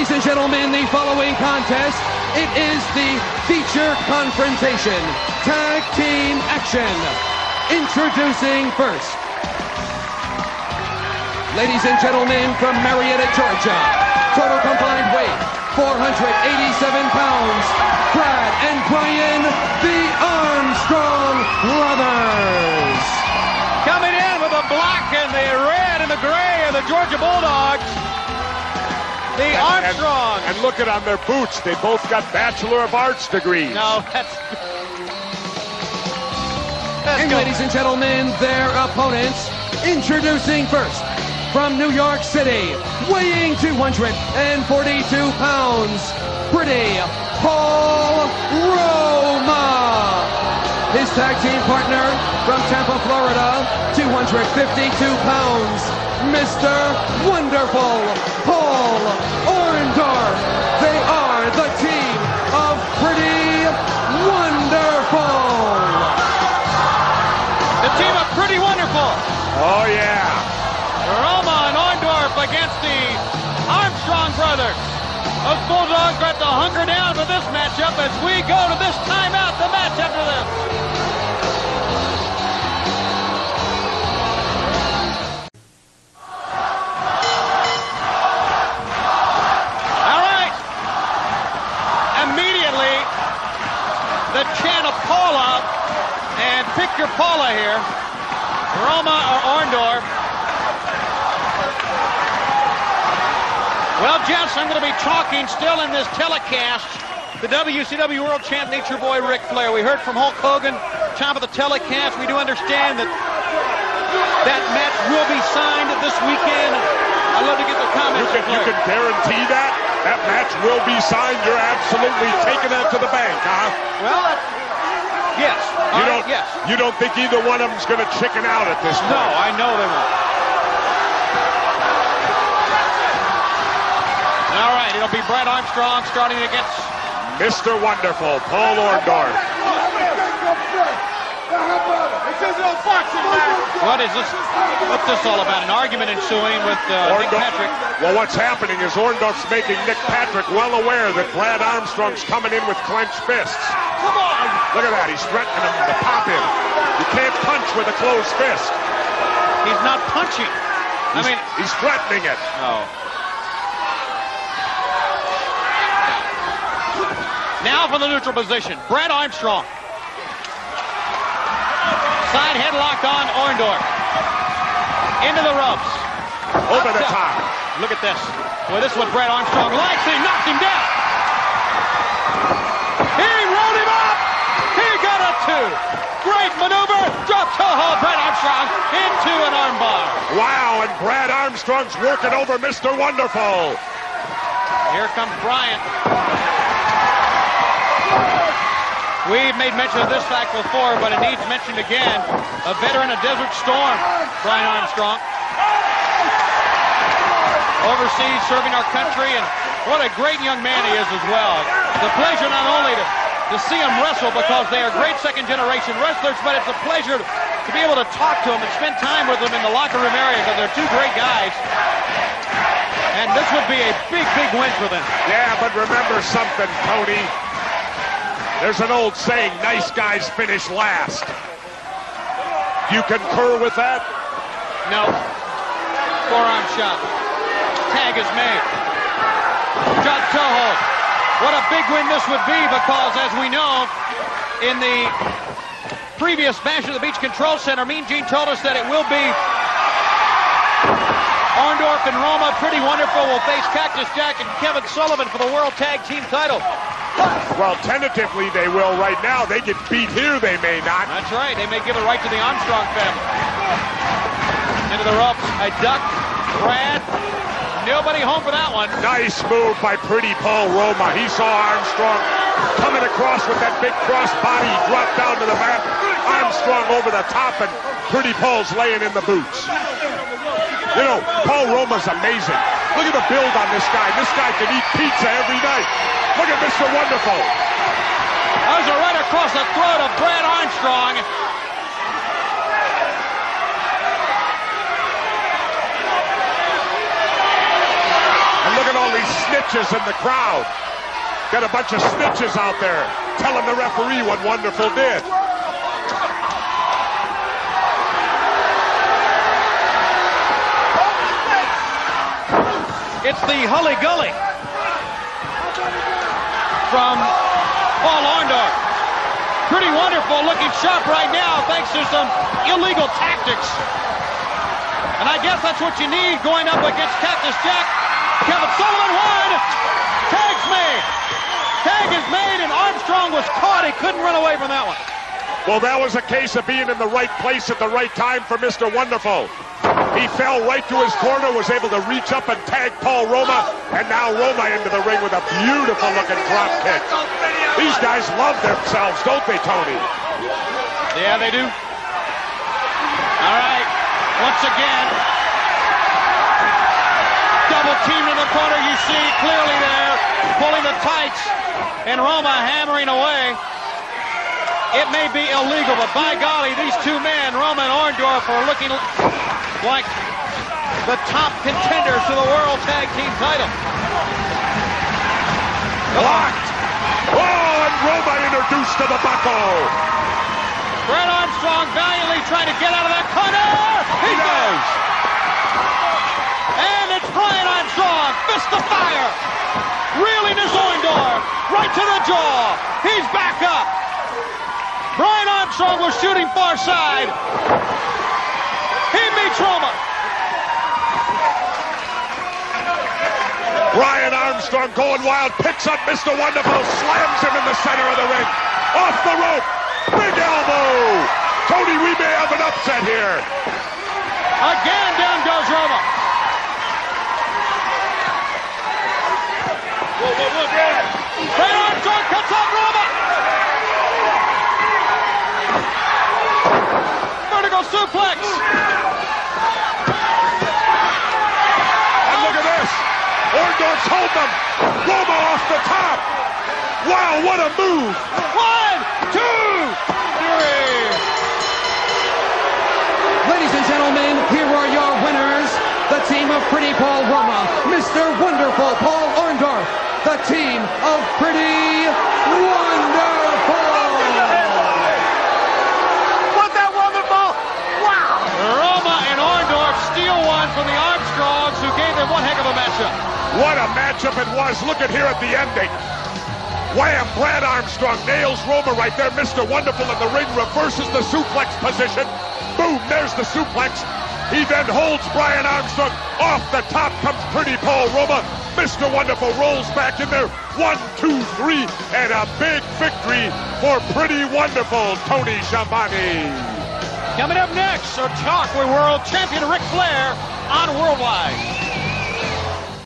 Ladies and gentlemen, the following contest, it is the feature confrontation tag team action. Introducing first, ladies and gentlemen, from Marietta, Georgia, total combined weight 487 pounds, Brad and Brian, the Armstrong brothers. Coming in with the black and the red and the gray of the Georgia Bulldogs, the Armstrong. And look at on their boots. They both got Bachelor of Arts degrees. No, that's and good. Ladies and gentlemen, their opponents, introducing first, from New York City, weighing 242 pounds, Pretty Paul Roma. His tag team partner from Tampa, Florida, 252 pounds, Mr. Wonderful Paul Orndorff. They are the team of Pretty Wonderful. The team of Pretty Wonderful. Oh, yeah. Roma and Orndorff against the Armstrong brothers. Those Bulldogs are at the hunker down for this matchup as we go to this timeout, the match after this. All right. Immediately, the chant of Paula, and pick your Paula here, Roma or Orndorff. Well, Jess, I'm going to be talking still in this telecast. The WCW World Champ, Nature Boy Ric Flair. We heard from Hulk Hogan, top of the telecast. We do understand that that match will be signed this weekend. I'd love to get the comments. You can guarantee that? That match will be signed? You're absolutely taking that to the bank, huh? Well, yes. Yes. You don't think either one of them's going to chicken out at this point? No, I know they won't. All right, it'll be Brad Armstrong starting against Mr. Wonderful, Paul Orndorff. What is this? What's this all about? An argument ensuing with Nick Patrick. Well, what's happening is Orndorff's making Nick Patrick well aware that Brad Armstrong's coming in with clenched fists. Come on! Look at that. He's threatening him to pop him. You can't punch with a closed fist. He's not punching. He's threatening it. No. Now for the neutral position, Brad Armstrong. Side headlock on Orndorff. Into the ropes. Over the top. Look at this. Boy, this is what Brad Armstrong likes. He knocked him down. He rolled him up. He got a two. Great maneuver. Drop toe hold. Brad Armstrong into an armbar. Wow, and Brad Armstrong's working over Mr. Wonderful. Here comes Bryant. We've made mention of this fact before, but it needs mentioned again. A veteran of Desert Storm, Brian Armstrong. Overseas serving our country, and what a great young man he is as well. It's a pleasure not only to see him wrestle because they are great second-generation wrestlers, but it's a pleasure to be able to talk to him and spend time with them in the locker room area because they're two great guys. And this would be a big, big win for them. Yeah, but remember something, Tony. There's an old saying, nice guys finish last. You concur with that? No. Forearm shot. Tag is made. Drop toe hold. What a big win this would be because, as we know, in the previous Bash at the Beach Control Center, Mean Gene told us that it will be Orndorff and Roma. Pretty Wonderful will face Cactus Jack and Kevin Sullivan for the World Tag Team title. Well, tentatively they will right now. They get beat here, they may not. That's right. They may give it right to the Armstrong family. Into the ropes. A duck. Brad. Nobody home for that one. Nice move by Pretty Paul Roma. He saw Armstrong coming across with that big cross body. He dropped down to the mat. Armstrong over the top, and Pretty Paul's laying in the boots. You know, Paul Roma's amazing. Look at the build on this guy. This guy can eat pizza every night. Look at Mr. Wonderful. Those are right across the throat of Brad Armstrong. And look at all these snitches in the crowd. Got a bunch of snitches out there telling the referee what Wonderful did. It's the Hully Gully from Paul Orndorff. Pretty Wonderful looking sharp right now thanks to some illegal tactics. And I guess that's what you need going up against Cactus Jack. Kevin Sullivan won. Tag's made. Tag is made and Armstrong was caught. He couldn't run away from that one. Well, that was a case of being in the right place at the right time for Mr. Wonderful. He fell right to his corner, was able to reach up and tag Paul Roma, and now Roma into the ring with a beautiful-looking drop kick. These guys love themselves, don't they, Tony? Yeah, they do. All right, once again, double teamed in the corner, you see clearly there, pulling the tights, and Roma hammering away. It may be illegal, but by golly, these two men, Roma and Orndorff, are looking like the top contenders to the World Tag Team title. Blocked. Oh, and Roma introduced to the buckle. Brad Armstrong valiantly trying to get out of that corner. He does. And it's Brian Armstrong, fist of fire. Reeling his Orndorff right to the jaw. He's back up. Brian Armstrong was shooting far side. He meets Roma. Brian Armstrong going wild, picks up Mr. Wonderful, slams him in the center of the ring. Off the rope. Big elbow. Tony, we may have an upset here. Again, down goes Roma. Brian Armstrong cuts off Roma. Vertical suplex. And look at this. Orndorff's hold them. Roma off the top. Wow, what a move. 1, 2, 3. Ladies and gentlemen, here are your winners. The team of Pretty Paul Roma, Mr. Wonderful Paul Orndorff. The team of Pretty Wonderful. Was that wonderful? Wow! Roma and Orndorff steal one from the Armstrongs, who gave them one heck of a matchup. What a matchup it was. Look at here at the ending. Wham! Brad Armstrong nails Roma right there. Mr. Wonderful in the ring reverses the suplex position. Boom, there's the suplex. He then holds Brian Armstrong. Off the top comes Pretty Paul Roma. Mr. Wonderful rolls back in there. 1, 2, 3, and a big victory for Pretty Wonderful Tony Schiavone. Coming up next, our talk with World Champion Ric Flair on Worldwide.